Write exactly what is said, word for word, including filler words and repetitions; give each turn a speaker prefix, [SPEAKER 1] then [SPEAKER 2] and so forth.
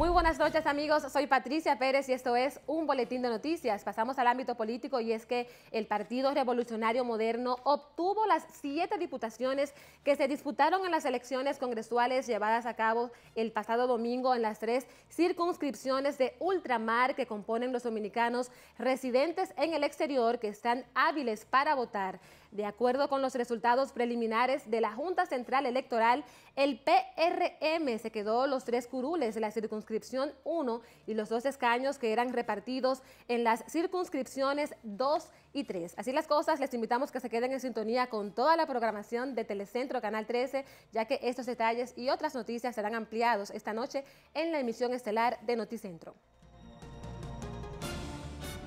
[SPEAKER 1] Muy buenas noches, amigos. Soy Patricia Pérez y esto es un boletín de noticias. Pasamos al ámbito político y es que el Partido Revolucionario Moderno obtuvo las siete diputaciones que se disputaron en las elecciones congresuales llevadas a cabo el pasado domingo en las tres circunscripciones de ultramar que componen los dominicanos residentes en el exterior que están hábiles para votar. De acuerdo con los resultados preliminares de la Junta Central Electoral, el P R M se quedó los tres curules de la circunscripción uno y los dos escaños que eran repartidos en las circunscripciones dos y tres. Así las cosas, les invitamos que se queden en sintonía con toda la programación de Telecentro Canal trece, ya que estos detalles y otras noticias serán ampliados esta noche en la emisión estelar de Noticentro.